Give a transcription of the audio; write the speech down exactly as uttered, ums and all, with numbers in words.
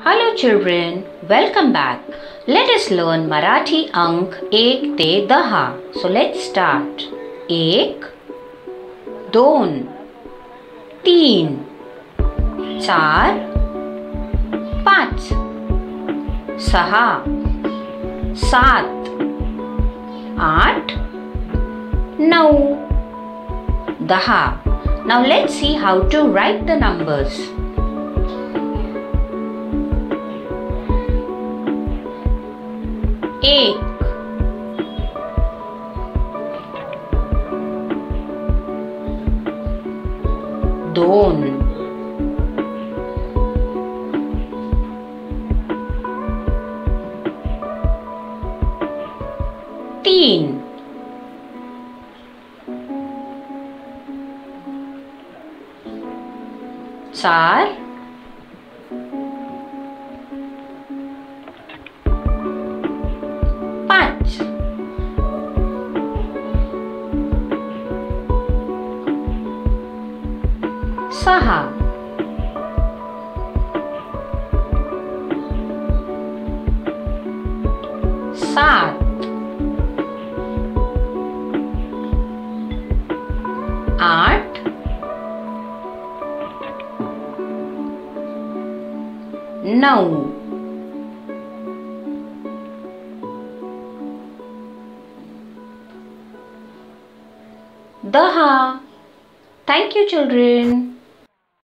Hello children, welcome back. Let us learn Marathi अंक एक ते दहा. So let's start. एक, दोन, तीन, चार, पाच, सहा, सात, आठ, नऊ, दहा. Now let's see how to write the numbers. एक, दोन, तीन, चार, पाच, सहा, सात, आठ, नऊ. दहा. Thank you children.